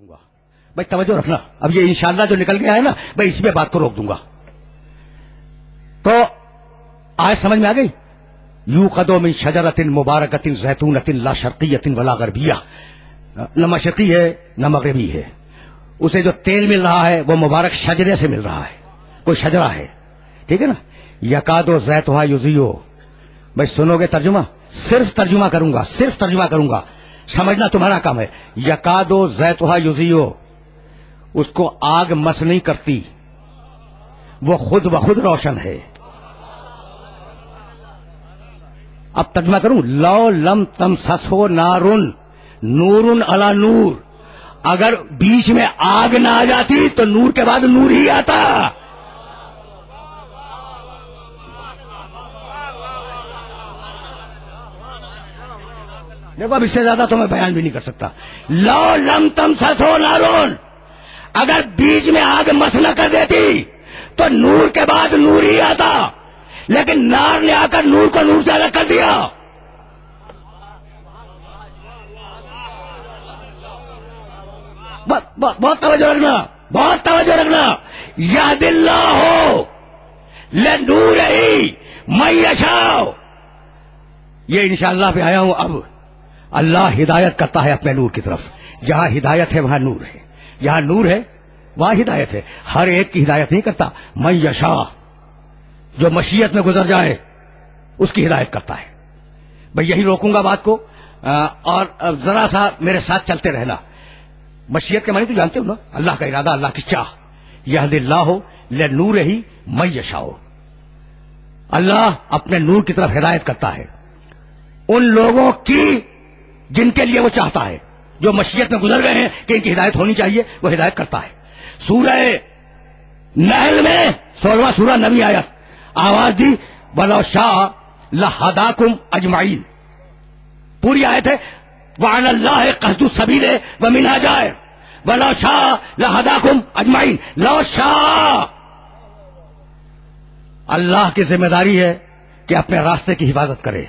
کروں گا. بھائی توجہ رکھنا, اب یہ انشاءاللہ جو نکل گیا ہے نا بھائی اسی پہ بات کو روک دوں گا. تو آج سمجھ میں آ گئی. یوقد من شجرۃ مبارکۃ زیتونۃ لا شرقیۃ ولا غربیہ, نہ مشرقی ہے نہ مغربی ہے. اسے جو تیل مل رہا ہے وہ مبارک شجرے سے مل رہا ہے, کوئی شجرہ ہے, ٹھیک ہے نا. یکادو زیتھا یضیء, بھائی سنو گے ترجمہ, صرف ترجمہ کروں گا, صرف ترجمہ کروں گا, سمجھنا تمہارا کام ہے. یکادو زیتھا یضیء, اس کو آگ مس نہیں کرتی, وہ خود بخود روشن ہے. اب ترجمہ کروں. لو لم تمسسہ نار نور علی نور, اگر بیچ میں آگ نہ آ جاتی تو نور کے بعد نور ہی آتا. دیکھو اب اس سے زیادہ تو میں بیان بھی نہیں کر سکتا. لو لم تمسسہ نار, اگر بیچ میں آگ مس نہ کر دیتی تو نور کے بعد نور ہی آتا, لیکن نار نے آ کر نور کو نور سے الگ کر دیا. بہت توجہ رکھنا, بہت توجہ رکھنا. یہد اللہ لنورہ من یشاء, یہ انشاءاللہ پہ آیا ہوں. اب اللہ ہدایت کرتا ہے اپنے نور کی طرف. جہاں ہدایت ہے وہاں نور ہے, یہاں نور ہے وہاں ہدایت ہے. ہر ایک کی ہدایت نہیں کرتا. من یشاء, جو مشیت میں گزر جائے اس کی ہدایت کرتا ہے. بھئی یہی روکوں گا بات کو, اور ذرا سا میرے ساتھ چلتے رہنا. مشیت کے معنی تو جانتے ہو نا, اللہ کا ارادہ, اللہ کی چاہ. یہد اللہ لنورہ من یشاء, اللہ اپنے نور کی طرف ہدایت کرتا ہے ان لوگوں کی جن کے لیے وہ چاہتا ہے, جو مشیت میں گزر گئے ہیں کہ ان کی ہدایت ہونی چاہیے, وہ ہدایت کرتا ہے. سورہ نحل میں 16واں سورہ 9ویں آیت آواز دی وَلَوْ شَاءَ لَهَدَاكُمْ أَجْمَعِينَ, پوری آیت ہے. وَعَلَى اللَّهِ قَصْدُ السَّبِيلِ وَمِنْهَا جَائِرٌ وَلَوْ شَاءَ لَهَدَاكُمْ أَجْمَعِينَ. لو شاء, اللہ کی ذمہ داری ہے کہ اپنے راستے کی حفاظت کرے.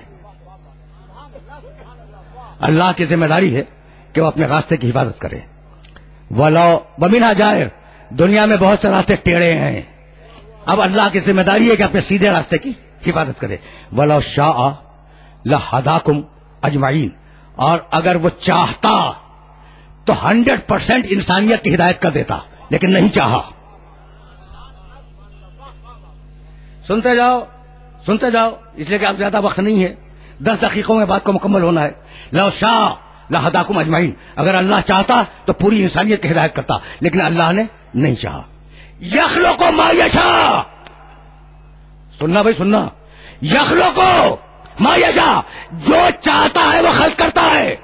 اللہ کی ذمہ داری ہے کہ وہ اپنے راستے کی حفاظت کرے. وَلَوْ وَمِنْهَا جَائِرٌ, دنیا میں بہت سے راستے ٹیڑے ہیں, اب اللہ کی ذمہ داری ہے کہ اپنے سیدھے راستے کی حفاظت کرے. وَلَوْ شَاءَ لَهَدَاكُمْ أَجْمَعِينَ, اور اگر وہ چاہتا تو 100% انسانیت کی ہدایت کر دیتا, لیکن نہیں چاہا. سنتے جاؤ سنتے جاؤ, اس لیے کہ اب زیادہ وقت نہیں ہے, 10 دقیقوں میں بات کو مکمل ہونا ہے. لو شاء لہداکم اجمعین, اگر اللہ چاہتا تو پوری انسانیت کی ہدایت کرتا, لیکن اللہ نے نہیں چاہا. یخلق ما یشاء, سننا بھائی سننا, یخلق ما یشاء, جو چاہتا ہے وہ خلق کرتا ہے.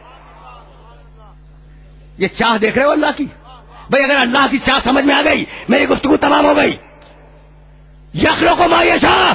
یہ چاہ دیکھ رہے ہو اللہ کی, بھائی اگر اللہ کی چاہ سمجھ میں آ گئی میری گفتگو تمام ہو گئی. یخلق ما یشاء,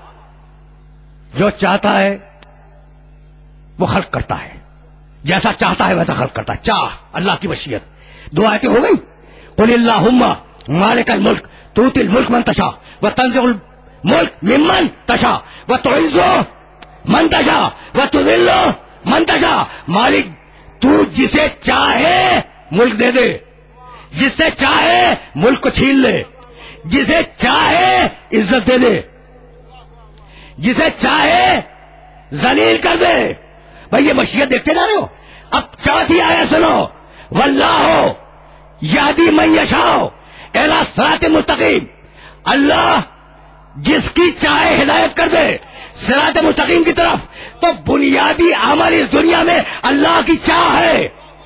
جو چاہتا ہے وہ خلق کرتا ہے, جیسا چاہتا ہے ویسا خلق کرتا ہے. چاہ اللہ کی مشیت. 2 آیتیں ہو گئی. قل اللہم مالک الملک تؤتی الملک من تشاء وتنزع الملک ممن تشاء وتعز من تشاء وتذل من تشاء. مالک تو جسے چاہے ملک دے دے, جس سے چاہے ملک کو چھین لے, جسے چاہے عزت دے دے, جسے چاہے ذلیل کر دے. بھائی یہ مشیت دیکھتے جا رہے ہو. اب 4تھی آیت سنو. واللہ یہدی من یشاء الی صراط مستقیم, اللہ جس کی چاہے ہدایت کر دے صراط مستقیم کی طرف. تو بنیادی عمل اس دنیا میں اللہ کی چاہ ہے.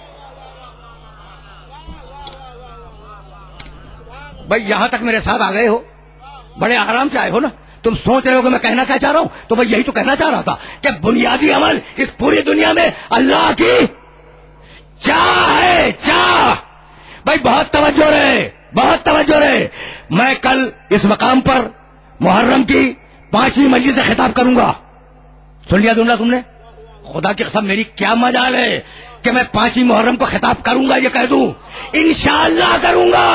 بھائی یہاں تک میرے ساتھ آ گئے ہو, بڑے آرام سے آئے ہو نا. تم سوچ رہے ہو کہ میں کہنا کیا چاہ رہا ہوں, تو میں یہی تو کہنا چاہ رہا تھا کہ بنیادی عمل اس پوری دنیا میں اللہ کی چاہ ہے. چاہ بھائی بہت توجہ رہے, بہت توجہ رہے. میں کل اس مقام پر محرم کی 5ویں مجلس سے خطاب کروں گا. سن لیا دنیا تم نے؟ خدا کی قسم میری کیا مجال ہے کہ میں 5ویں محرم کو خطاب کروں گا, یہ کہہ دوں انشاءاللہ کروں گا.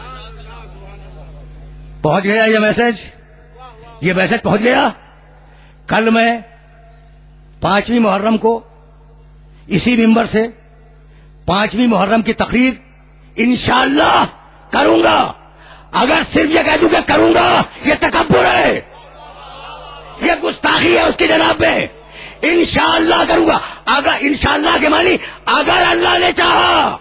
پہنچ گیا یہ میسج پہنچ گیا. کل میں 5ویں محرم کو اسی ممبر سے 5ویں محرم کی تقریر انشاءاللہ کروں گا. اگر صرف یہ کہہ دوں کہ کروں گا یہ تکبر ہے, یہ گستاخی ہے اس کی جناب میں. انشاءاللہ کروں گا. اگر انشاءاللہ کے معنی اگر اللہ نے چاہا